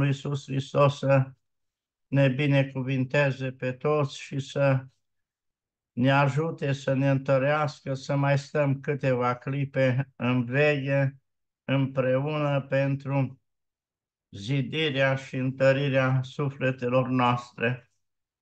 Iisus Hristos să ne binecuvinteze pe toți și să ne ajute să ne întărească, să mai stăm câteva clipe în veche împreună pentru zidirea și întărirea sufletelor noastre.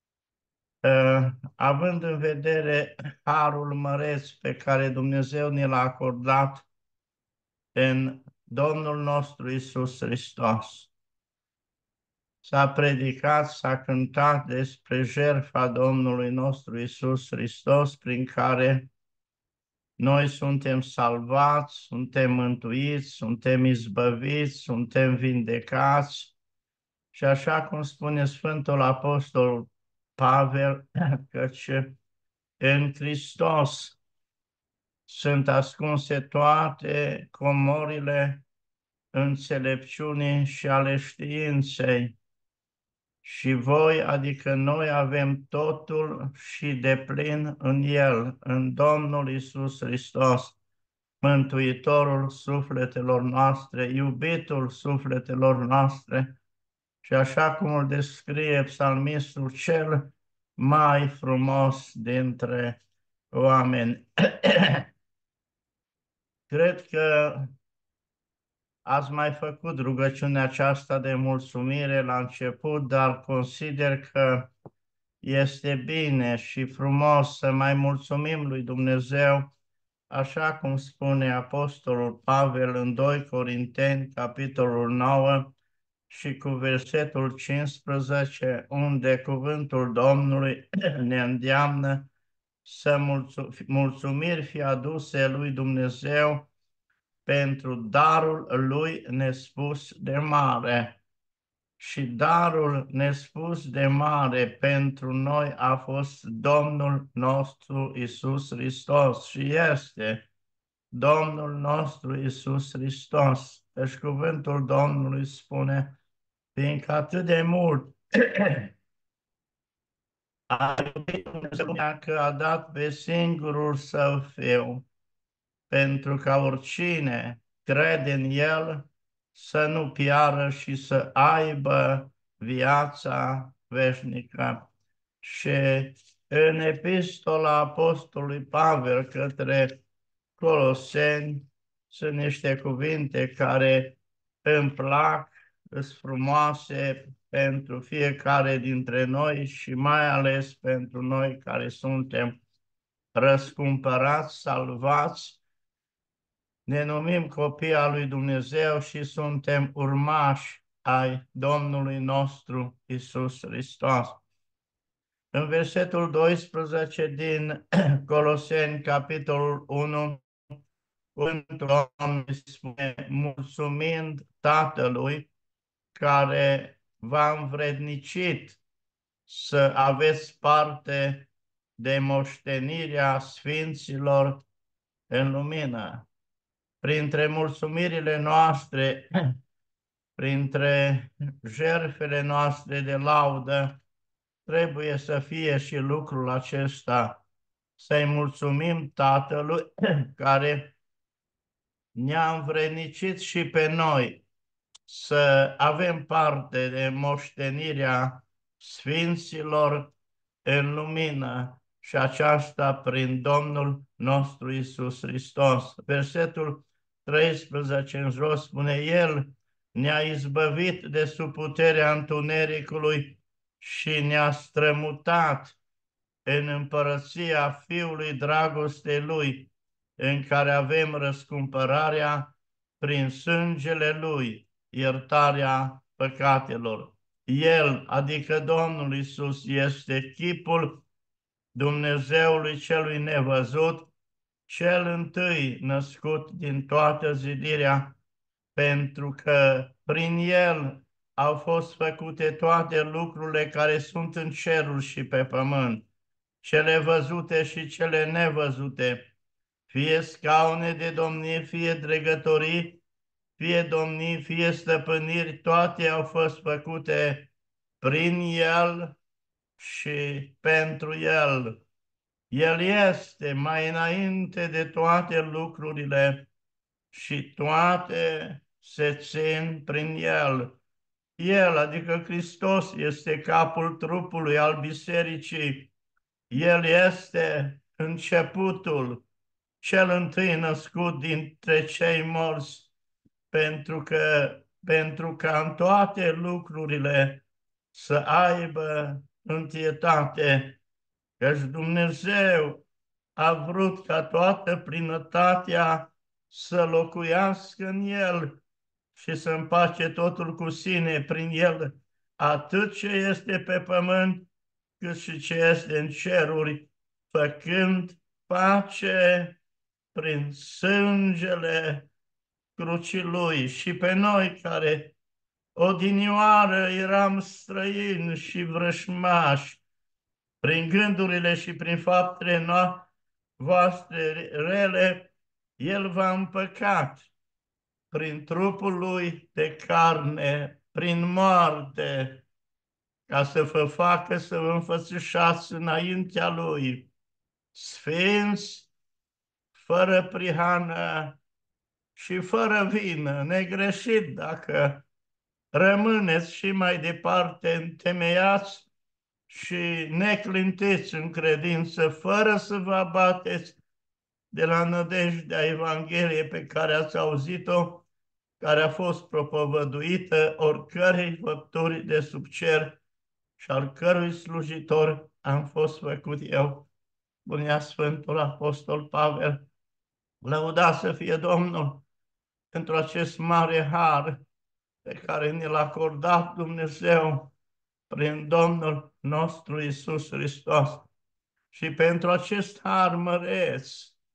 Având în vedere harul măreț pe care Dumnezeu ne l-a acordat în Domnul nostru Iisus Hristos. S-a predicat, s-a cântat despre jertfa Domnului nostru Iisus Hristos, prin care noi suntem salvați, suntem mântuiți, suntem izbăviți, suntem vindecați și așa cum spune Sfântul Apostol Pavel, căci în Hristos sunt ascunse toate comorile înțelepciunii și ale științei. Și voi, adică noi, avem totul și deplin în El, în Domnul Iisus Hristos, Mântuitorul sufletelor noastre, iubitul sufletelor noastre, și așa cum îl descrie psalmistul cel mai frumos dintre oameni. Cred că ați mai făcut rugăciunea aceasta de mulțumire la început, dar consider că este bine și frumos să mai mulțumim lui Dumnezeu, așa cum spune Apostolul Pavel în 2 Corinteni, capitolul 9 și cu versetul 15, unde cuvântul Domnului ne îndeamnă să mulțumiri fie aduse lui Dumnezeu pentru darul lui nespus de mare. Și darul nespus de mare pentru noi a fost Domnul nostru Iisus Hristos și este Domnul nostru Iisus Hristos. Deci cuvântul Domnului spune, fiindcă atât de mult a iubit Dumnezeu că a dat pe singurul Său Fiu, pentru ca oricine crede în El să nu piară și să aibă viața veșnică. Și în epistola Apostolului Pavel către Coloseni sunt niște cuvinte care îmi plac, sunt frumoase pentru fiecare dintre noi și mai ales pentru noi care suntem răscumpărați, salvați, ne numim copii al lui Dumnezeu și suntem urmași ai Domnului nostru Isus Hristos. În versetul 12 din Coloseni, capitolul 1, cuvântul Domnului spune, mulțumind Tatălui care v-a învrednicit să aveți parte de moștenirea sfinților în lumină. Printre mulțumirile noastre, printre jertfele noastre de laudă, trebuie să fie și lucrul acesta, să-i mulțumim Tatălui care ne-a învrednicit și pe noi să avem parte de moștenirea sfinților în lumină și aceasta prin Domnul nostru Isus Hristos. Versetul 13 în jos spune, El ne-a izbăvit de sub puterea întunericului și ne-a strămutat în împărăția Fiului dragostei Lui, în care avem răscumpărarea prin sângele Lui, iertarea păcatelor. El, adică Domnul Iisus, este chipul Dumnezeului celui nevăzut, cel întâi născut din toată zidirea, pentru că prin El au fost făcute toate lucrurile care sunt în ceruri și pe pământ, cele văzute și cele nevăzute, fie scaune de domnie, fie dregătorii, fie domnii, fie stăpâniri, toate au fost făcute prin El și pentru El. El este mai înainte de toate lucrurile și toate se țin prin El. El, adică Hristos, este capul trupului al bisericii. El este începutul, cel întâi născut dintre cei morți, pentru ca în toate lucrurile să aibă întietate, căci Dumnezeu a vrut ca toată plinătatea să locuiască în El și să împace totul cu sine prin El, atât ce este pe pământ, cât și ce este în ceruri, făcând pace prin sângele crucii Lui. Și pe noi care odinioară eram străini și vrășmași, prin gândurile și prin faptele voastre rele, El v-a împăcat prin trupul Lui de carne, prin moarte, ca să vă facă să vă înfățișați înaintea Lui, sfinți, fără prihană și fără vină, negreșit dacă rămâneți și mai departe întemeiați și neclintiți în credință, fără să vă abateți de la nădejdea Evangheliei pe care ați auzit-o, care a fost propovăduită oricărei făpturi de sub cer și al cărui slujitor am fost făcut eu, spunea Sfântul Apostol Pavel. Lăuda să fie Domnul pentru acest mare har pe care ne l-a acordat Dumnezeu prin Domnul nostru Iisus Hristos și pentru acest har măreț,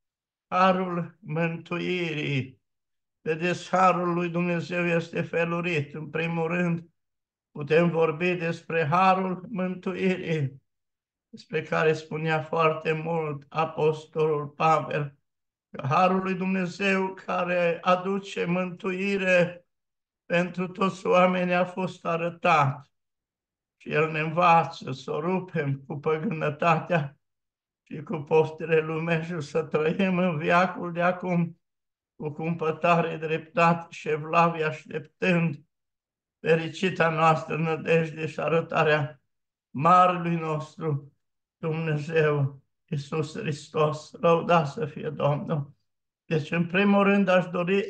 harul mântuirii. Vedeți, harul lui Dumnezeu este felurit. În primul rând, putem vorbi despre harul mântuirii, despre care spunea foarte mult Apostolul Pavel, că harul lui Dumnezeu care aduce mântuire pentru toți oamenii a fost arătat. Și El ne învață să o rupem cu păgânătatea și cu poftele lumești, să trăim în viacul de acum cu cumpătare, dreptate și evlavie, așteptând fericita noastră nădejde și arătarea Marelui nostru Dumnezeu Iisus Hristos. Lăudat să fie Domnul! Deci, în primul rând, aș dori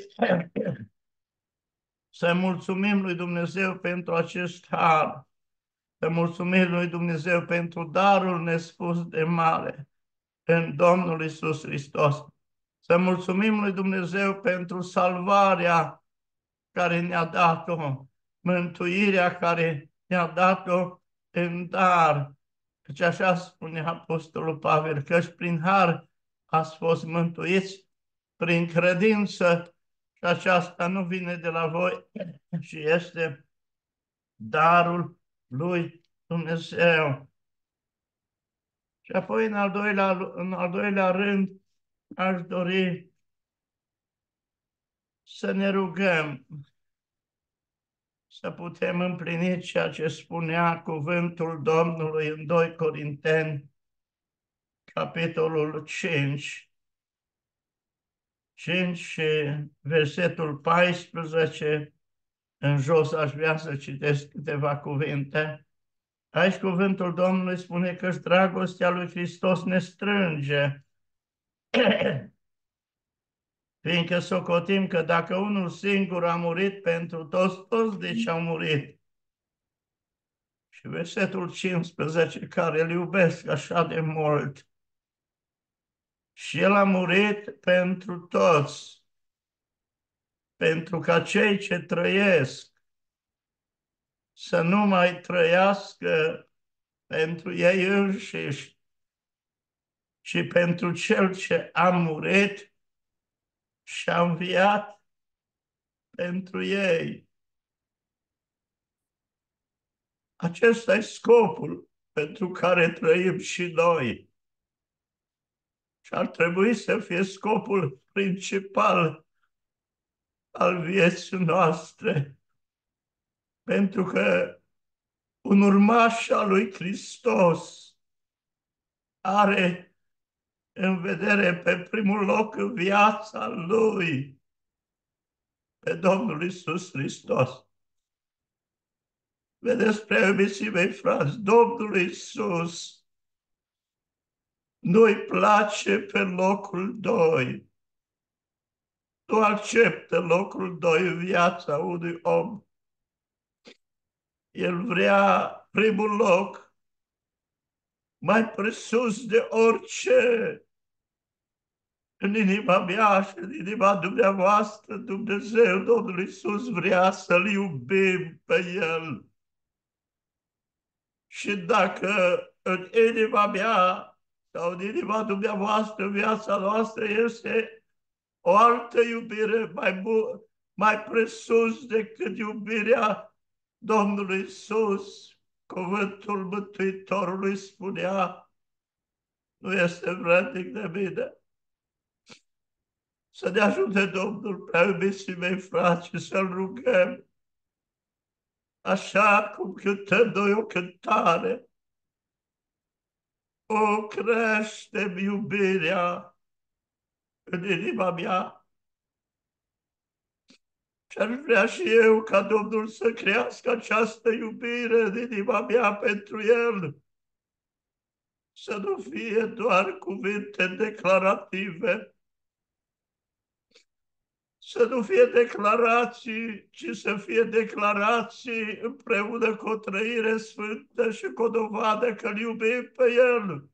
să mulțumim lui Dumnezeu pentru acest har, să mulțumim lui Dumnezeu pentru darul nespus de mare în Domnul Iisus Hristos. Să mulțumim lui Dumnezeu pentru salvarea care ne-a dat-o, mântuirea care ne-a dat-o în dar. Căci așa spune Apostolul Pavel, căci prin har ați fost mântuiți prin credință și aceasta nu vine de la voi, ci este darul lui Dumnezeu. Și apoi, în al doilea rând, aș dori să ne rugăm să putem împlini ceea ce spunea cuvântul Domnului în 2 Corinteni, capitolul 5, și versetul 14, în jos aș vrea să citesc câteva cuvinte. Aici cuvântul Domnului spune că dragostea lui Hristos ne strânge, fiindcă socotim că dacă unul singur a murit pentru toți, toți deci au murit. Și versetul 15, care îl iubesc așa de mult. Și El a murit pentru toți, pentru ca cei ce trăiesc să nu mai trăiască pentru ei înșiși, ci pentru Cel ce a murit și a înviat pentru ei. Acesta e scopul pentru care trăim și noi. Și ar trebui să fie scopul principal al vieții noastre. Pentru că un urmaș al lui Hristos are în vedere pe primul loc în viața lui pe Domnul Iisus Hristos. Vedeți, prea iubiții mei frați, Domnul Iisus nu-i place pe locul 2. Nu acceptă locul 2 în viața unui om. El vrea primul loc, mai presus de orice. În inima mea și în inima dumneavoastră, Dumnezeu, Domnul Iisus vrea să-L iubim pe El. Și dacă în inima mea sau în inima dumneavoastră, viața noastră este o altă iubire mai presus decât iubirea Domnului Iisus, cuvântul Mântuitorului spunea, nu este vrednic de mine. Să ne ajute Domnul, prea iubiții mei frați, și să-L rugăm, așa cum cântăm noi o cântare, o creștem iubirea în inima mea. Și aș vrea și eu ca Domnul să crească această iubire în inima mea pentru El. Să nu fie doar cuvinte declarative, să nu fie declarații, ci să fie declarații împreună cu o trăire sfântă și cu o dovadă că îl iubim pe El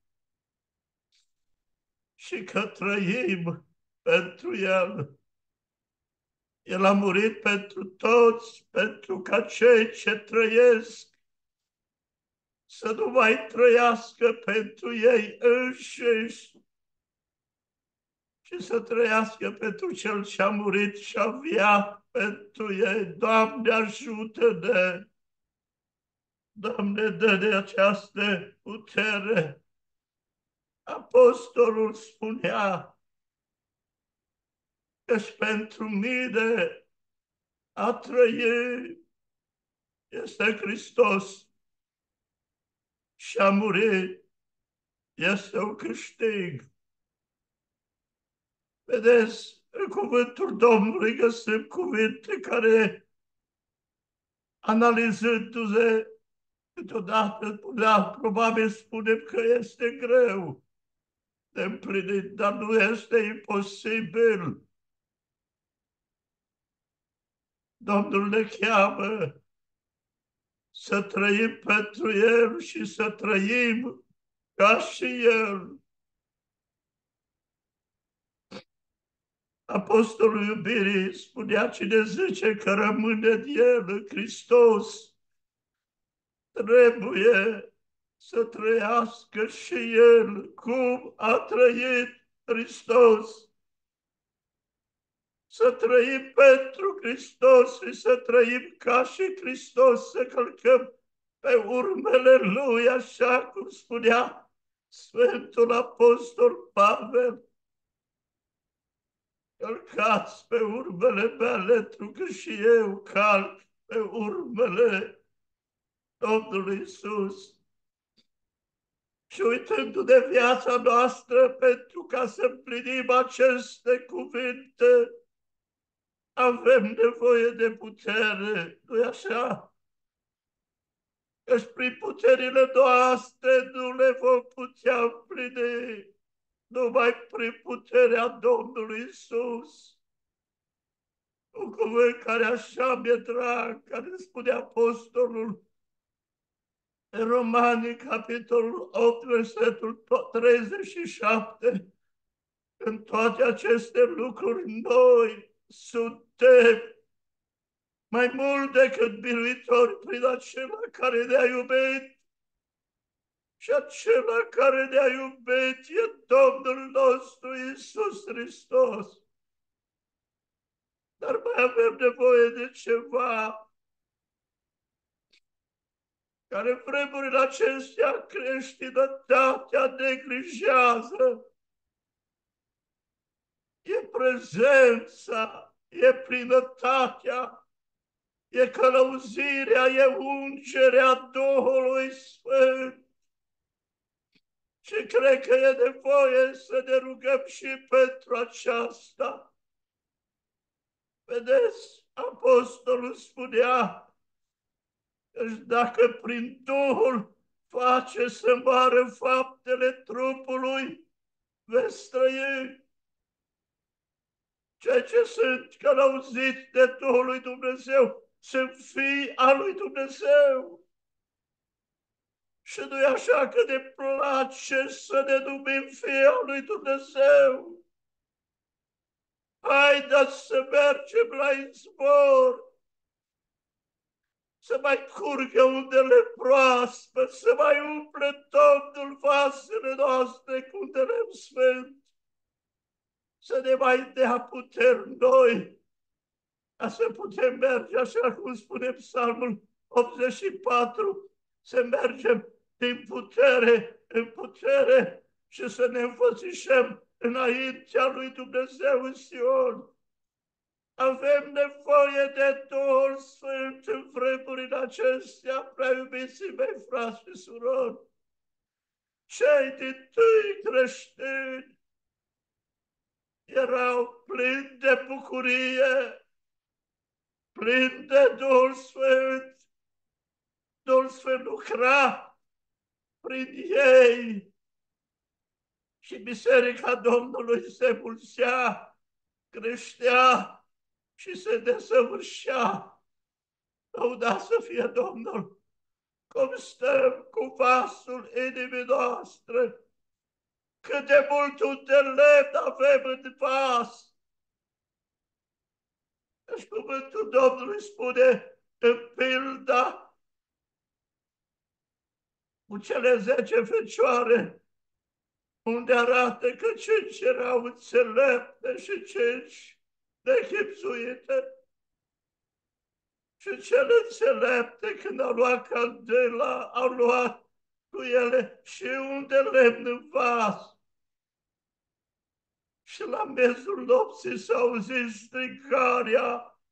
și că trăim pentru El. El a murit pentru toți, pentru ca cei ce trăiesc să nu mai trăiască pentru ei înșiși, ci să trăiască pentru Cel ce a murit și a înviat pentru ei. Doamne, ajută-ne! Doamne, dă-ne această putere! Apostolul spunea că-și pentru mine a trăi este Hristos și a muri este un câștig. Vedeți, în cuvântul Domnului găsim cuvinte care, analizându-se, câteodată, probabil spunem că este greu de împlinit, dar nu este imposibil. Domnul ne cheamă să trăim pentru El și să trăim ca și El. Apostolul iubirii spunea, cine zice că rămâne în El, în Hristos, trebuie să trăiască și El cum a trăit Hristos. Să trăim pentru Hristos și să trăim ca și Hristos, să călcăm pe urmele Lui, așa cum spunea Sfântul Apostol Pavel. Călcați pe urmele mele, pentru că și eu calc pe urmele Domnului Iisus. Și uitându-ne viața noastră pentru ca să împlinim aceste cuvinte, avem nevoie de putere, nu-i așa? Căci prin puterile noastre nu le vom putea împlini, numai prin puterea Domnului Iisus. Un cuvânt care așa mi-e drag, care spune Apostolul în Romani, capitolul 8, versetul 37. În toate aceste lucruri noi suntem mai mult decât biruitori prin acela care ne-a iubit. Și acela care ne-a iubit e Domnul nostru Iisus Hristos. Dar mai avem nevoie de ceva care în vremurile acestea creștinătatea neglijează. E prezența, e plinătatea, e călăuzirea, e ungerea Duhului Sfânt. Și cred că e nevoie să ne rugăm și pentru aceasta. Vedeți, Apostolul spunea Căci dacă prin Duhul face să moară faptele trupului, veți trăi. Cei ce sunt călăuziți de Duhul lui Dumnezeu sunt fii al lui Dumnezeu. Și nu-i așa că ne place să ne numim fii al lui Dumnezeu. Haideți să mergem la izvor, să mai curgă undele proaspăt, să mai umple Domnul vasele noastre cu un de lemn sfânt, să ne mai dea puteri noi, ca să putem merge, așa cum spune Psalmul 84, să mergem din putere în putere și să ne înfățișăm înaintea lui Dumnezeu în Sion. Avem nevoie de Duhul Sfânt în vremurile acestea, prea iubiții mei, frați și surori. Cei dintâi creștini erau plini de bucurie, plini de Duhul Sfânt. Duhul Sfânt lucra prin ei și Biserica Domnului se mulțea, creștea și se desăvârșea. Lăudați să fie Domnul! Cum stăm cu vasul inimii noastre, cât de mult un de lemn avem în vas. Deci cuvântul Domnului spune în pilda cu cele 10 fecioare, unde arată că 5 erau înțelepte și 5 nechipzuite. Și cele înțelepte, când au luat candela, au luat cu ele și un de lemn în vas. Și la mezul nopții s-a auzit strigarea: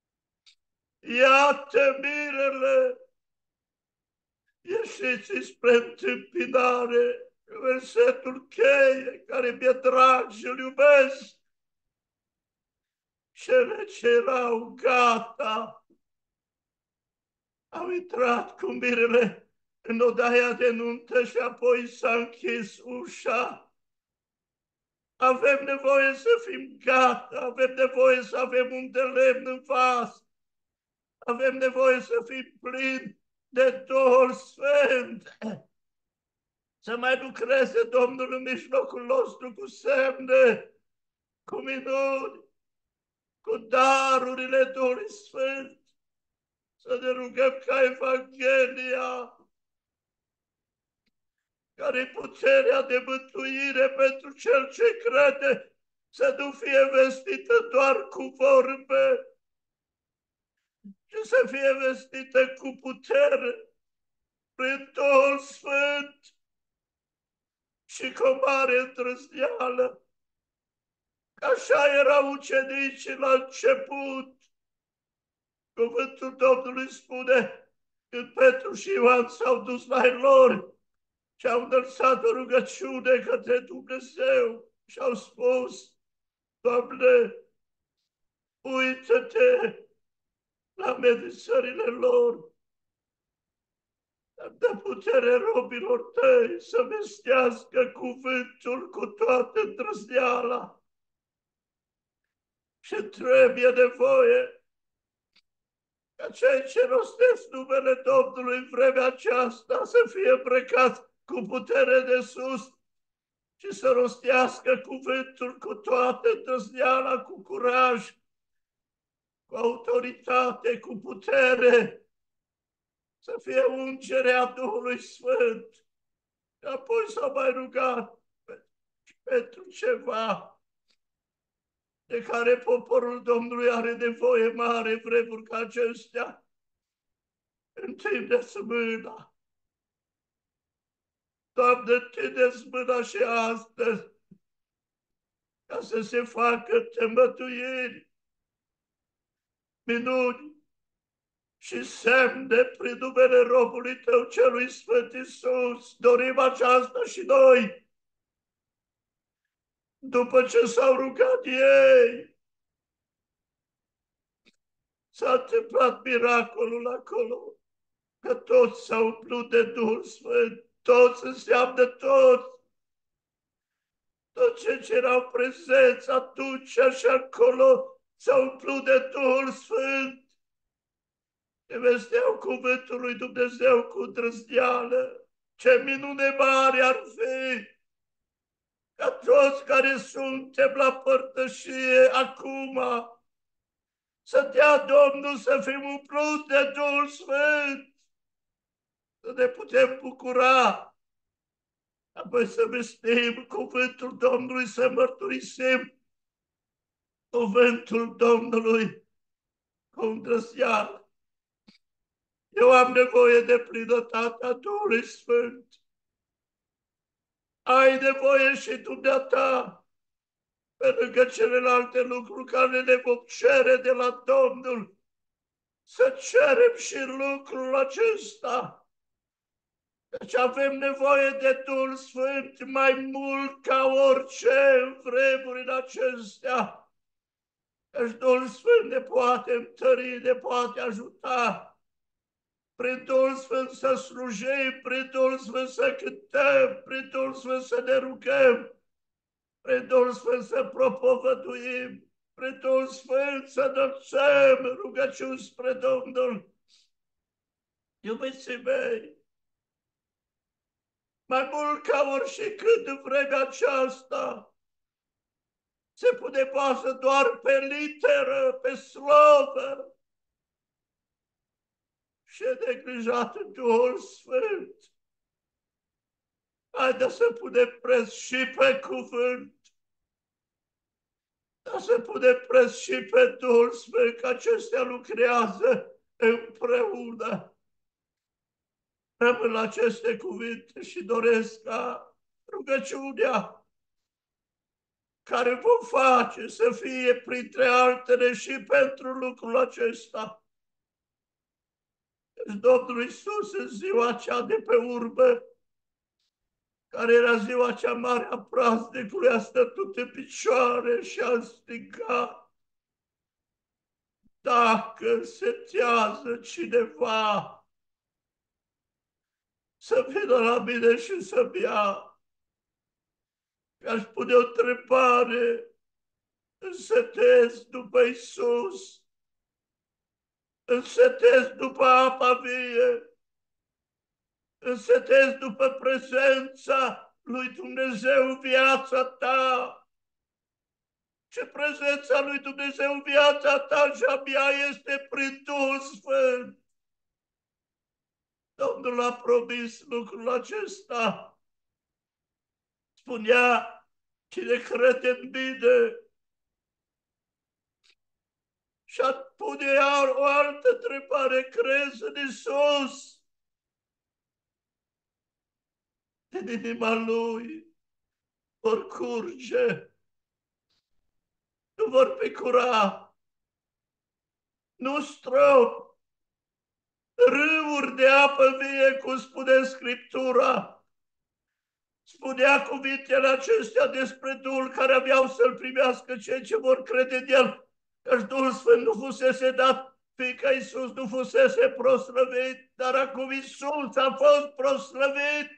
iată mirele, ieșiți spre întâmpinare. Versetul cheie, care mi-e drag și îl iubesc. Cele ce erau gata au intrat cu mirele în odaia de nuntă și apoi s-a închis ușa. Avem nevoie să fim gata, avem nevoie să avem un de lemn în vas, avem nevoie să fim plini de Duhul Sfânt, să mai lucreze Domnul în mijlocul nostru cu semne, cu minuni, cu darurile Duhului Sfânt, să ne rugăm ca Evanghelia, care puterea de mântuire pentru cel ce crede, să nu fie vestită doar cu vorbe, ci să fie vestită cu putere prin Duhul Sfânt și cu o mare îndrăzneală. Așa erau ucenicii la început. Cuvântul Domnului spune, când Petru și Ioan s-au dus la lor și au înălțat o rugăciune către Dumnezeu și au spus: Doamne, uită-te la amenințările lor, dă putere robilor tăi să vestească cuvântul cu toată îndrăzneala. Și trebuie nevoie ca cei ce rostesc numele Domnului în vremea aceasta să fie îmbrăcați cu putere de sus și să rostească cuvântul cu toată îndrăzneala, cu curaj, cu autoritate, cu putere, să fie ungerea Duhului Sfânt. Și apoi s-a mai rugat pentru ceva de care poporul Domnului are nevoie mare vremuri ca acestea. Întindeți mâna. Doamne, întindeți mâna și astăzi, ca să se facă tămătuiri, minuni și semne prin numele robului Tău celui Sfânt Iisus. Dorim aceasta și noi. După ce s-au rugat ei, s-a întâmplat miracolul acolo. că toți s-au umplut de Duhul Sfânt, toți înseamnă toți. Toți cei ce erau prezenți atunci și acolo s-au umplut de Duhul Sfânt. Te vesteau cuvântul lui Dumnezeu cu îndrăzneală. Ce minune mare ar fi ca toți care suntem la părtășie acum să dea Domnul să fim umpluți de Duhul Sfânt, să ne putem bucura, apoi să vestim cuvântul Domnului, să mărturisim cuvântul Domnului cu îndrăzneală. Eu am nevoie de plinătatea Duhului Sfânt. Ai nevoie și dumneata, pe lângă celelalte lucruri care le vom cere de la Domnul, să cerem și lucrul acesta. Deci avem nevoie de Duhul Sfânt mai mult ca orice în vremurile acestea. Deci Duhul Sfânt ne poate întări, ne poate ajuta. Prin Duhul Sfânt să slujim, prin Duhul Sfânt să cântăm, prin Duhul Sfânt să ne rugăm, prin Duhul Sfânt să propovăduim, prin Duhul Sfânt să înălțăm rugăciuni spre Domnul. Iubiții mei, mai mult ca oricând în vremea aceasta, se pune bază doar pe literă, pe slovă, și e neglijat Duhul Sfânt. Haideți să punem preț și pe cuvânt, dar să punem preț și pe Duhul Sfânt, că acestea lucrează împreună. Rămân la aceste cuvinte și doresc ca rugăciunea care vom face să fie printre altele și pentru lucrul acesta. Deci Domnul Iisus în ziua cea de pe urmă, care era ziua cea mare a praznicului, a stătut în picioare și a strigat: dacă setează cineva, să vină la mine și să-mi ia. Mi-aș pune o întrebare: însetez după Iisus, însetez după apa vie, însetez după prezența lui Dumnezeu în viața ta. Ce prezența lui Dumnezeu în viața ta și a mea este prin Duhul Sfânt. Domnul a promis lucrul acesta. Spunea: cine crede în mine. Și pune o altă întrebare: crezi în Iisus? Din inima lui vor curge, nu vor picura, nu strop, râuri de apă vie, cum spune Scriptura. Spunea cuvintele acestea despre Duhul care aveau să-L primească cei ce vor crede în El. Căci Duhul Sfânt nu fusese dat, fiindcă Iisus nu fusese proslăvit, dar acum Iisus a fost proslăvit.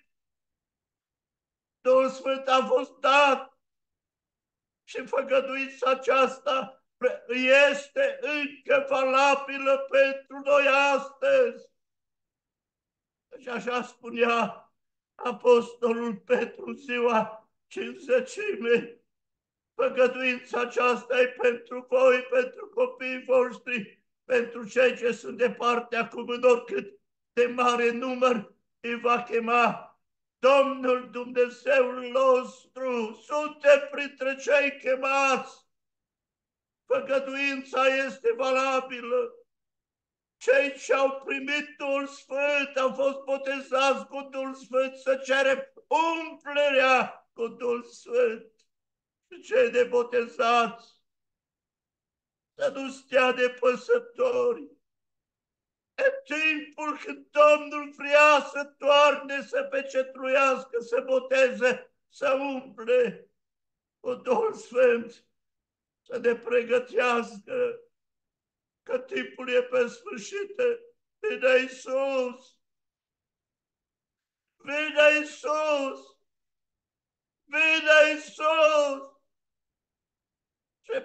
Duhul Sfânt a fost dat și făgăduința aceasta este încă valabilă pentru noi astăzi. Și așa spunea Apostolul Petru ziua Cincizecimii: făgăduința aceasta e pentru voi, pentru copiii voștri, pentru cei ce sunt departe acum, în oricât de mare număr îi va chema Domnul Dumnezeul nostru. Suntem printre cei chemați. Făgăduința este valabilă. Cei ce au primit Duhul Sfânt, au fost botezați cu Duhul Sfânt, să cerem umplerea cu Duhul Sfânt. Și cei nebotezați să nu stea nepăsători. În timpul când Domnul vrea să toarne, să pecetluiască, să boteze, să umple cu Duhul Sfânt, să ne pregătească, că timpul e pe sfârșit. Vine Iisus,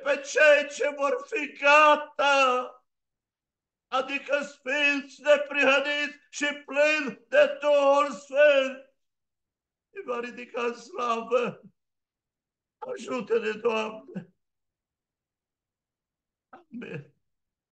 pe cei ce vor fi gata, adică sfinți, neprihăniți și plini de Duhul Sfânt. Îi va ridica în slavă. Ajută-ne, Doamne! Amen.